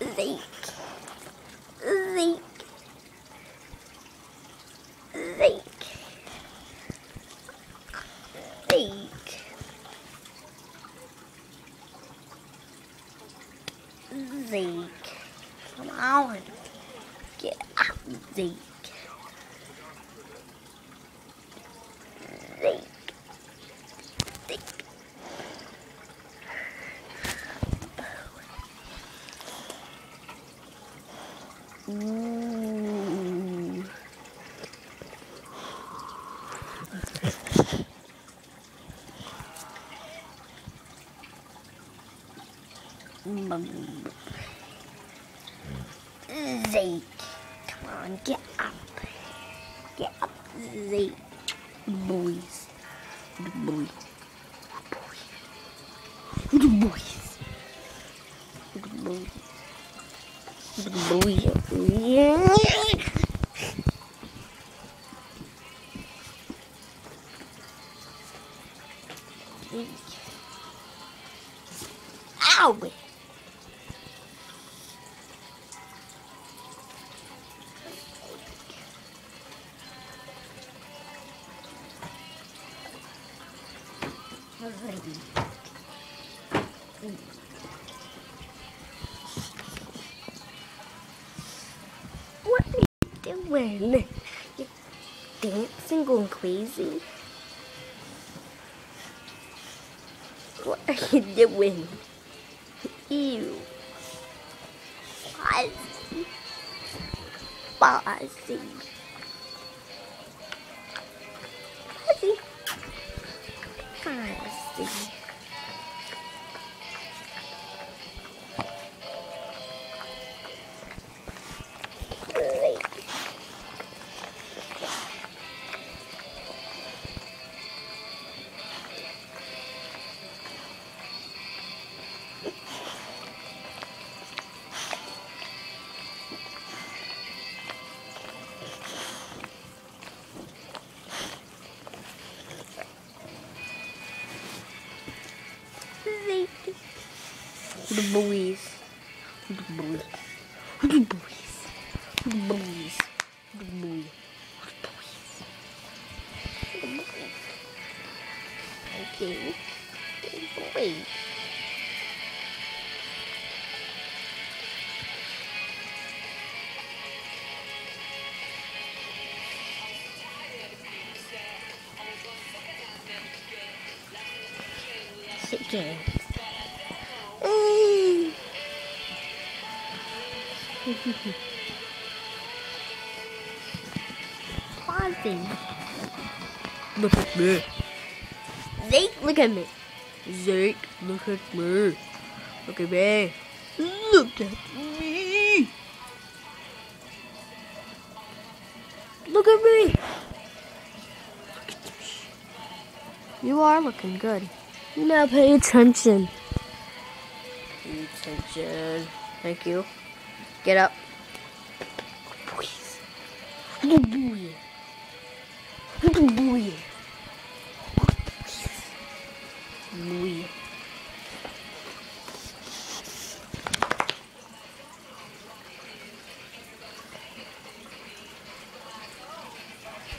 Zeke. Zeke. Zeke. Zeke. Zeke. Come on. Get out, Zeke. Zeke. Zeke. Ooh. Zeke, come on, get up. Get up, Zeke. Boys. The boys. The boys. The boys. The boys. Yeah. Ow! What are you doing? You're dancing, going crazy. What are you doing? Ew. Fuzzy. Fuzzy. Fuzzy. Fuzzy. The boys. The boys. The boys. The boys. The boys. The boys. Okay. The boys. Sit down. Pausing. Look at me. Zeke, look at me. Zeke, look at me. Look at me. Look at me. Look at me. Look at me. You are looking good. Now pay attention. Pay attention. Thank you. Get up. Boys.